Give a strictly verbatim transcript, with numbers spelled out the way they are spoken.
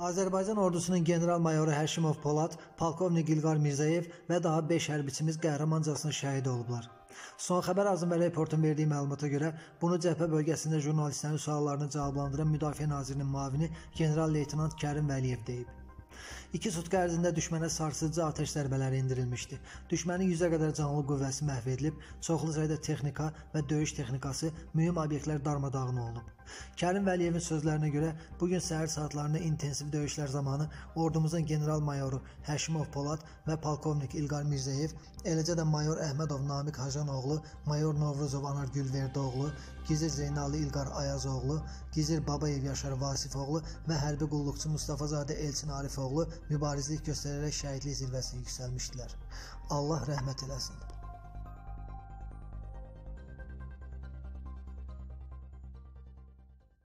Azərbaycan ordusunun general-mayoru Həşimov Polad, polkovnik İlqar Mirzəyev və daha beş hərbiçimiz qəhrəmancasına şəhid olublar. Son xəbər Azim və Reportun verdiyi məlumata görə bunu cəbhə bölgəsində jurnalistlərin suallarını cavablandıran Müdafiə Nazirinin müavini general-leytenant Kərim Vəliyev deyib. İki sutka ərzində düşmənə sarsıcı atəş zərbələri endirilmişdi. Düşmənin yüzə qədər canlı qüvvəsi məhv edilib, çoxlu sayda texnika və döyüş texnikası, mühüm obyektlər darmadağın olunub. Kərim Vəliyevin sözlərinə görə bugün səhər saatlarında intensiv döyüşlər zamanı ordumuzun general-mayoru Həşimov Polad və polkovnik İlqar Mirzəyev, eləcə də mayor Əhmədov Namiq Hacanoğlu, mayor Novruzov Anar Gülverdoğlu, Gizir Zeynallı İlqar Ayazoğlu, Gizir Babayev Yaşar Vasifoğlu və hərbi qulluqçu Mustafazadə Elçin Arifoğlu mübarizlik göstərərək şəhidlik zirvəsinə yüksəlmişdilər. Allah rəhmət eləsin.